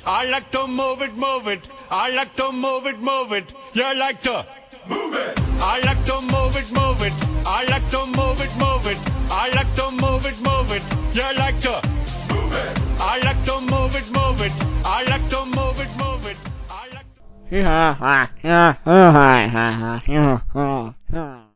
I like to move it, move it. I like to move it, move it. You like to move it. I like to move it, move it. I like to move it, move it. I like to move it, move it. You like to move it. I like to move it, move it. I like to move it, move it. I like to...